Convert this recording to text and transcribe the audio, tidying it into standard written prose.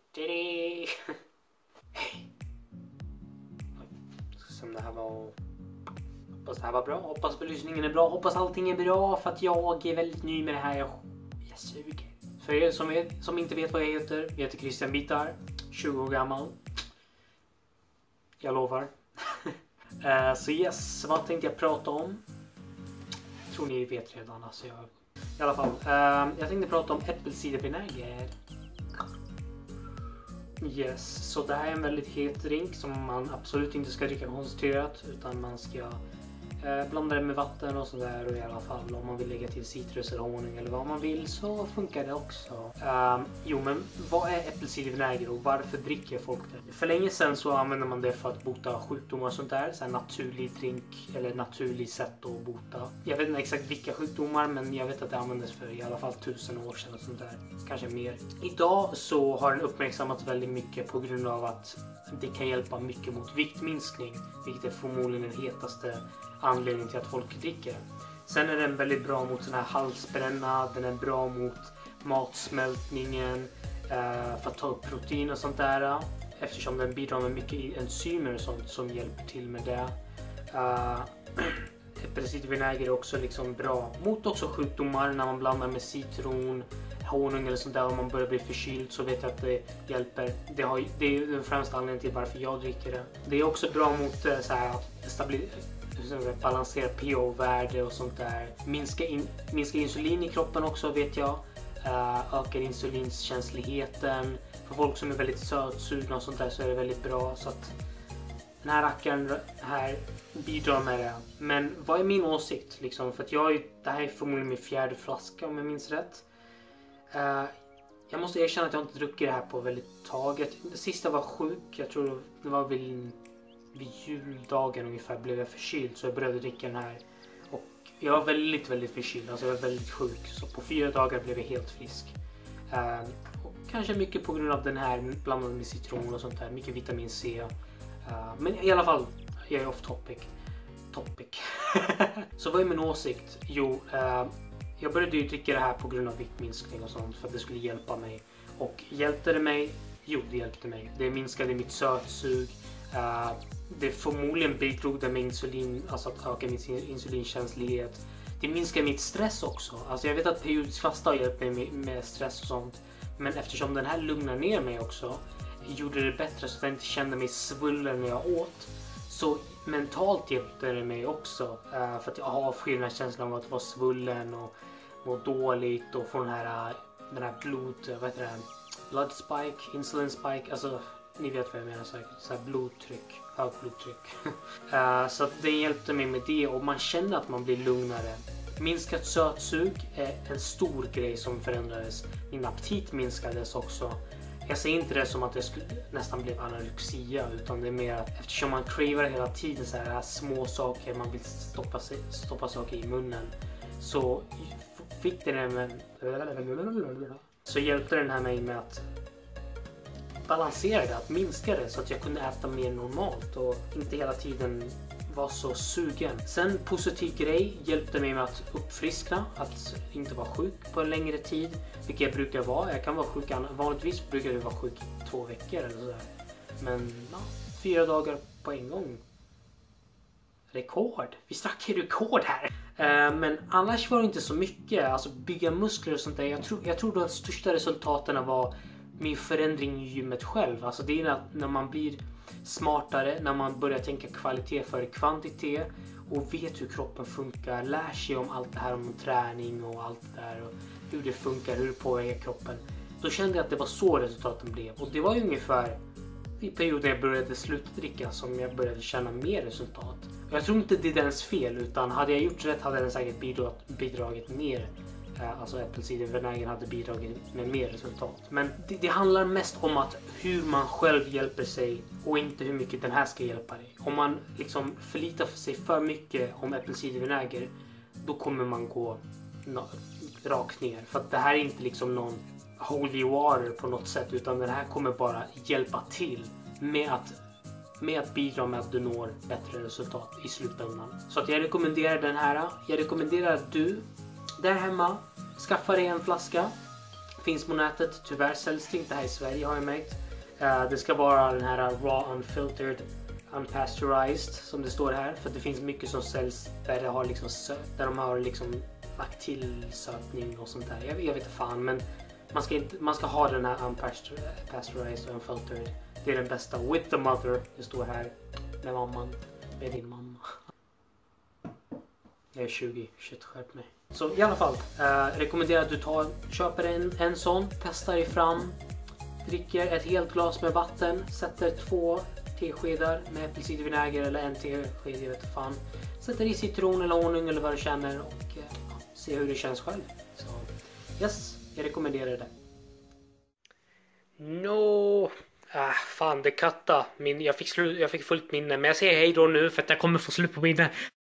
Hej! Som det här var... Hoppas det här var bra. Hoppas belysningen är bra. Hoppas allting är bra. För att jag är väldigt ny med det här. Jag suger. För er som inte vet vad jag heter Christian Bitar. 20 år gammal. Jag lovar. Så yes, vad tänkte jag prata om? Jag tror ni vet redan. Alltså i alla fall. Jag tänkte prata om äppelcidervinäger. Yes, så det här är en väldigt het drink som man absolut inte ska dricka koncentrerat, utan man ska blanda det med vatten och sådär, och i alla fall om man vill lägga till citrus eller honung eller vad man vill så funkar det också. Jo, men vad är äppelcidervinäger och varför dricker folk det? För länge sedan så använder man det för att bota sjukdomar och sånt där, så här naturlig drink eller naturlig sätt att bota. Jag vet inte exakt vilka sjukdomar, men jag vet att det användes för i alla fall 1000 år sedan och sånt där, kanske mer. Idag så har den uppmärksammats väldigt mycket på grund av att det kan hjälpa mycket mot viktminskning, vilket är förmodligen den hetaste anledningen till att folk dricker. Sen är den väldigt bra mot sån här halsbränna, den är bra mot matsmältningen, för att ta upp protein och sånt där, eftersom den bidrar med mycket enzymer och sånt som hjälper till med det. Äppelcidervinäger är också liksom bra mot också sjukdomar när man blandar med citron, honung eller sånt där. Om man börjar bli förkyld så vet jag att det hjälper. Det är den främsta anledningen till varför jag dricker det. Det är också bra mot så här, att balansera pH-värde och sånt där. Minska insulin i kroppen också, vet jag. Ökar insulinskänsligheten. För folk som är väldigt sötsugna och sånt där så är det väldigt bra. Så att den här rackaren här bidrar med det. Men vad är min åsikt liksom? För att det här är förmodligen min 4:e flaska om jag minns rätt. Jag måste erkänna att jag inte druckit det här på väldigt taget. Sist jag var sjuk, jag tror det var vid juldagen ungefär, blev jag förkyld, så jag började dricka den här. Och jag var väldigt, väldigt förkyld, alltså jag var väldigt sjuk. Så på 4 dagar blev jag helt frisk. Och kanske mycket på grund av den här blandad med citron och sånt där, mycket vitamin C. Men i alla fall, jag är off topic. Så vad är min åsikt? Jo, jag började ju dricka det här på grund av viktminskning och sånt, för att det skulle hjälpa mig. Och hjälpte det mig? Jo, det hjälpte mig. Det minskade mitt sötsug. Det förmodligen bidrog det med insulin, alltså att öka min insulinkänslighet. Det minskar mitt stress också. Alltså jag vet att periodisk fasta har hjälpt mig med stress och sånt. Men eftersom den här lugnar ner mig också, gjorde det bättre så att jag inte kände mig svullen när jag åt. Så mentalt hjälpte det mig också. För att jag avskyr den här känslan av att vara svullen och må dåligt och få den här blood spike, insulin spike, alltså ni vet vad jag menar säkert, så här blodtryck, högblodtryck. Så att det hjälpte mig med det, och man känner att man blir lugnare. Minskat sötsug är en stor grej som förändrades. Min aptit minskades också. Jag ser inte det som att det nästan blev anorexia, utan det är mer att eftersom man cravar hela tiden så här små saker, man vill stoppa saker i munnen, så fick så hjälpte den här mig med att balansera det, att minska det, så att jag kunde äta mer normalt och inte hela tiden var så sugen. Sen positiv grej hjälpte mig med att uppfriskna, att inte vara sjuk på en längre tid, vilket jag brukar vara. Jag kan vara sjuk, vanligtvis brukar jag vara sjuk i 2 veckor eller sådär. Men 4 dagar på en gång. Rekord! Vi snackar rekord här! Men annars var det inte så mycket. Alltså bygga muskler och sånt där. Jag tror de största resultaten var min förändring i gymmet själv. Alltså det är när man blir smartare, när man börjar tänka kvalitet före kvantitet och vet hur kroppen funkar, lär sig om allt det här om träning och allt det där och hur det funkar, hur det påverkar kroppen. Då kände jag att det var så resultaten blev, och det var ju ungefär i perioden jag började sluta dricka som jag började känna mer resultat. Och jag tror inte det är dens fel, utan hade jag gjort rätt hade den säkert bidragit mer. Alltså äppelcidervinägern hade bidragit med mer resultat. Men det handlar mest om att hur man själv hjälper sig och inte hur mycket den här ska hjälpa dig. Om man liksom förlitar sig för mycket om äppelcidervinäger, då kommer man gå rakt ner. För att det här är inte liksom någon holy water på något sätt, utan den här kommer bara hjälpa till med att bidra med att du når bättre resultat i slutändan. Så att jag rekommenderar den här. Jag rekommenderar att du där hemma skaffa dig en flaska. finns på nätet. Tyvärr säljs det inte här i Sverige har jag märkt. Det ska vara den här raw unfiltered unpasteurized som det står här. För det finns mycket som säljs där det har liksom där de har liksom lagt till sötning och sånt där. Jag vet inte fan, men man ska ha den här unpasteurized och unfiltered. Det är den bästa. With the mother. Det står här med mamman. Med din mamma. Jag är 20. Shit, skärp mig. Så i alla fall. Rekommenderar att du köper en sån. Testar dig fram. Dricker ett helt glas med vatten. Sätter 2 teskedar med äppelcidervinäger eller 1 tesked, jag vet fan. Sätter i citron eller honung eller vad du känner och se hur det känns själv. Så yes, jag rekommenderar det. No. Fan, det katta. Jag fick fullt minne. Men jag säger hej då nu för att jag kommer få slut på minne.